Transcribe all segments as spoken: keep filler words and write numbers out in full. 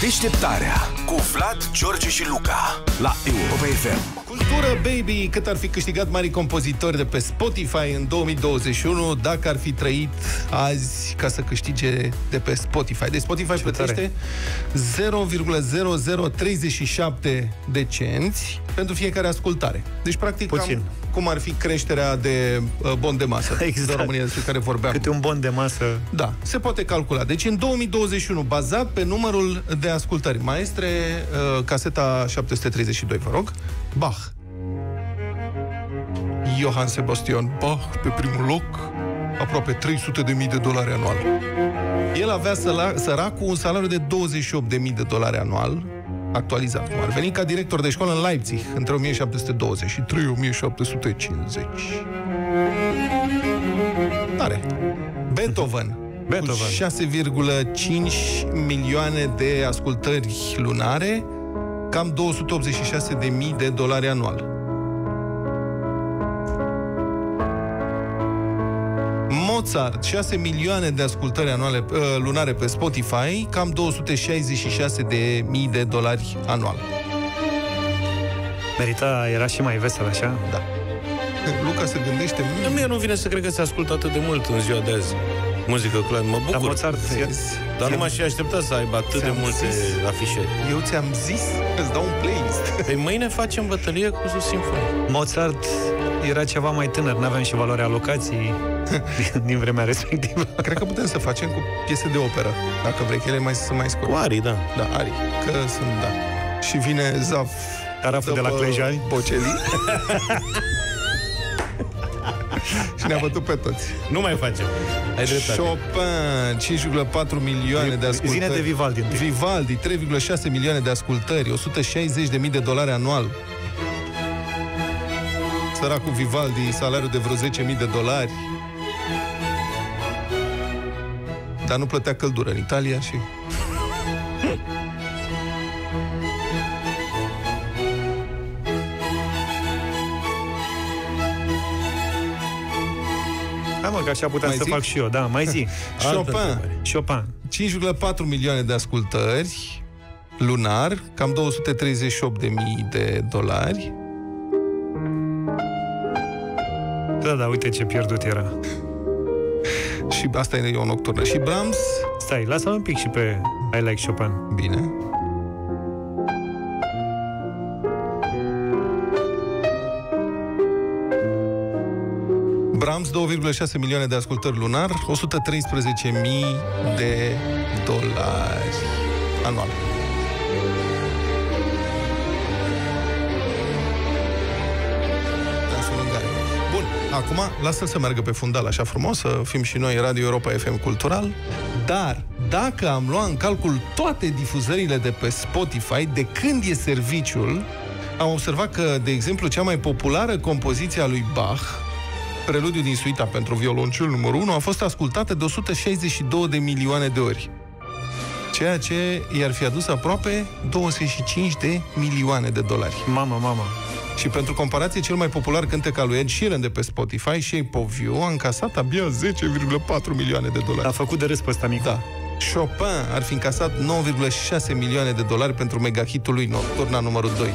Deșteptarea cu Vlad, George și Luca la Europa F M. Cultură, baby! Cât ar fi câștigat mari compozitori de pe Spotify în două mii douăzeci și unu dacă ar fi trăit azi ca să câștige de pe Spotify? Deci Spotify Ce plătește tare. zero virgulă zero zero treizeci și șapte de cenți pentru fiecare ascultare. Deci, practic, cam cum ar fi creșterea de uh, bon de masă exact. de România, despre care vorbeam. Câte un bon de masă. Da, se poate calcula. Deci, în două mii douăzeci și unu, bazat pe numărul de ascultări. Maestre, uh, caseta șapte sute treizeci și doi, vă rog. Bach. Johann Sebastian Bach, pe primul loc, aproape trei sute de mii de dolari anual. El avea săracul un salariu de douăzeci și opt de mii de dolari anual, actualizat, cum ar veni, ca director de școală în Leipzig, între o mie șapte sute douăzeci și trei - o mie șapte sute cincizeci. Tare. Beethoven. Beethoven. Cu șase virgulă cinci milioane de ascultări lunare, cam două sute optzeci și șase de mii de dolari anual. Mozart, șase milioane de ascultări anuale, uh, lunare pe Spotify, cam două sute șaizeci și șase de mii de dolari anual. Merita, era și mai vesel, așa? Da. Luca se gândește... Mie nu vine să cred că se ascultă atât de mult în ziua de azi muzică clar, mă bucur. Dar Mozart, dar nu m-aș fi așteptat să aibă atât de multe afișe. Eu ți-am zis că îți dau un playlist. Păi mâine facem bătălie cu simfonie. Mozart era ceva mai tânăr, n-aveam și valoarea alocației din vremea respectivă. Cred că putem să facem cu piese de operă, dacă vrei, că ele mai sunt mai scurte. Cu arii, da. Da, arii, că sunt, da. Și vine Zaf Taraful de la Clejani Bocelli. Și ne-a bătut pe toți. Nu mai facem. Ai dreptate. Chopin, cinci virgulă patru milioane de ascultări. Zine de Vivaldi. Vivaldi, trei virgulă șase milioane de ascultări, o sută șaizeci de mii de dolari anual. Săracul Vivaldi, salariul de vreo zece mii de dolari. Dar nu plătea căldură în Italia și... Hai mă, că așa puteam să zic? fac și eu, da, mai zi. Chopin. Chopin. cinci virgulă patru milioane de ascultări lunar, cam două sute treizeci și opt de mii de dolari. Da, da, uite ce pierdut era. Și asta e o nocturnă. Și Brahms... Stai, lasă-l un pic și pe I Like Chopin. Bine. Brahms, două virgulă șase milioane de ascultări lunar, o sută treisprezece mii de dolari anual. Bun, acum lasă-l să meargă pe fundal așa frumos, să fim și noi Radio Europa F M Cultural, dar dacă am luat în calcul toate difuzările de pe Spotify, de când e serviciul, am observat că, de exemplu, cea mai populară compoziție a lui Bach, Preludiul din suita pentru violoncel numărul unu, a fost ascultată de o sută șaizeci și două de milioane de ori, ceea ce i-ar fi adus aproape douăzeci și cinci de milioane de dolari. Mamă, mamă! Și pentru comparație, cel mai popular cântec al lui Ed Sheeran de pe Spotify, Shape of You, a încasat abia zece virgulă patru milioane de dolari. A făcut de râs pe ăsta mic. Da. Chopin ar fi încasat nouă virgulă șase milioane de dolari pentru megahitul lui Nocturna numărul doi.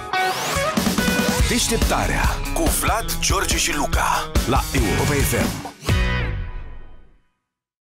Deșteptarea cu Vlad, George și Luca la Europa F M.